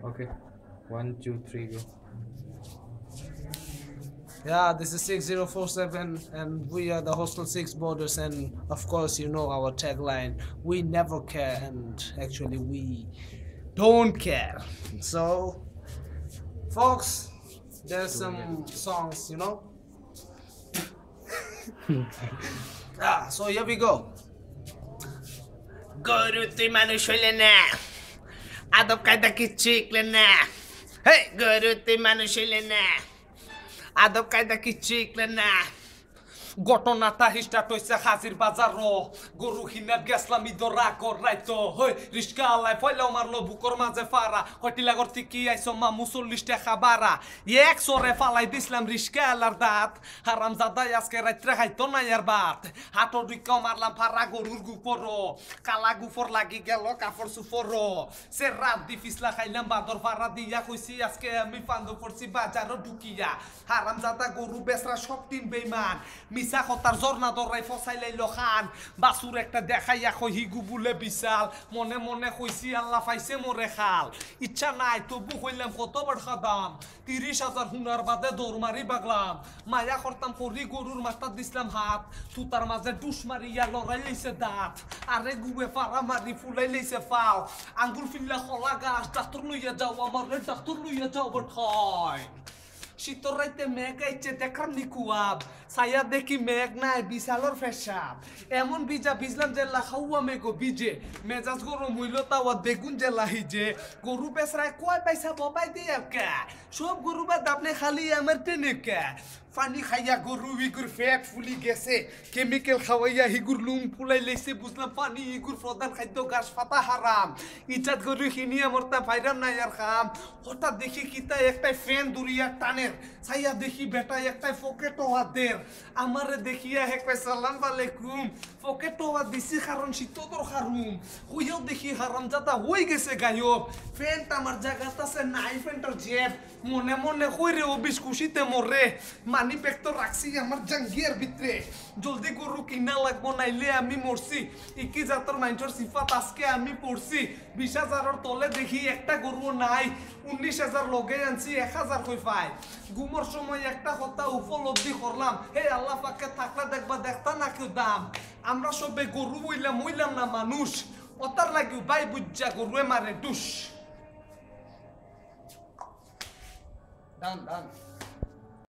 Okay. 1, 2, 3, go. Yeah, this is 6047, and we are the Hostel 6 Borders, and of course, you know our tagline: we never care, and actually, we don't care. So, folks, there's some songs, you know. So here we go. Goruti manushulena, adab kaida ki chiklena. Hey, goruti manushulena, adab kaida ki chiklena. ঘটনাটা start হইছে হাজির বাজার গরু হিনাত গেছলাম ইদরা করাইতো হই রিস্কা আলাই ফয়লাও মারলো বুকর মাঝে ফারা হটিলাগর থেকে আইছো মামু 40 টাকা বাড়া এক সরে ফালাই দিছিলাম রিস্কা আলার দাঁত হারাম জাদাই আজকে রাত্রে খাইতো না ইয়ার বাত হাটো দুইকা মারলাম ফারা গরুর গুপর কালা গুফর লাগি গেল কাপড় সুফর সে রাত দি ফিসলা খাইলাম বাদর ফারা দিয়া কইছি আজকে আমি ফান্দো পড়ছি বাজারও ঢুকিয়া হারাম জাদা গরু বেচরা সব তিন বেইমান মিছা কথার জর্না দরাই ফসাই লাইলো খান বাসুর একটা দেখাইয়া কই হিগু বুলে বিশাল মনে মনে কইছি আল্লাহ পাইছে মোরে খাল ইচ্ছা নাই তবু কইলাম কত বড় খাদাম 30,000 হুনার বাদে দৌড় মারি বাগলাম মায়া করতাম পরি গরুর মাথা দিছিলাম হাত তুতার মাঝে ডুস মারিয়া লড়াই লইছে দাঁত আরে গুবে পারা মারি ফুলাই লইছে ফাও আঙ্গুল ফিল্লা খোলা গাছ ডাক্তার লইয়া যাও আমার ডাক্তার লইয়া যাও বঠাই শীতর রাইতে মেঘ আইছে দেখার নিকুয়াব ছায়া দেখি মেঘ নাই বিশালর ফেসাব এমন বিজা ভিজলাম যে লাখাউয়া মেঘো বিজে মেজাজ গরম হইল তাওয়া বেগুন যে লাহিজে গরু বেসরায় কয় পয়সা ববাই দিয়ে কে সব গরু বাদ আপনি খালি আমার টেনে কে পানি খাইয়া গরু ইগুর ফ্যাট ফুলি গেছে কেমিক্যাল খাওয়াইয়া হিগুর লুম ফুলাই লেছে বুঝলাম পানি ইগুর প্রধান খাদ্য ঘাস পাতা হারাম ইজাত গরু খিনিয়ে মরতা ভাইরাম নাই আর খাম হঠাৎ দেখি কিতা একটাই ফ্যান দুরিয়া টানের ছাইয়া দেখি বেটা একটাই পকেট হাতের আমারে দেখিয়া হেক সালাম আলাইকুম পকেট হাত দিছি কারণ শীতর খারুম হইয়াও দেখি হারাম জাতা হয়ে গেছে গায়ব ফ্যানটা আমার জায়গাতে আছে নাই ফ্যানটার জেব মনে মনে কইরে অবিশ খুশিতে মরে মানি ব্যাগ তো রাখছি আমার জাঙ্গিয়ার ভিতরে জলদি গরু কিনা লাগবো নাইলে আমি মরছি ইকি জাতর মাইন্ডর সিফাত আজকে আমি পড়ছি 20,000 তলে দেখি একটা গরু নাই 19,000 লগে আনছি 1,000 কই পাই ঘুমোর সময় একটা কথা উপলব্ধি করলাম হে আল্লাহ পাকে থাকলে দেখবা দেখতা না কেউ দাম আমরা সবে গরু হইলাম না মানুষ অতার লাগিও বাই বুজ্জা গরুয়ে মারে ডুস ডান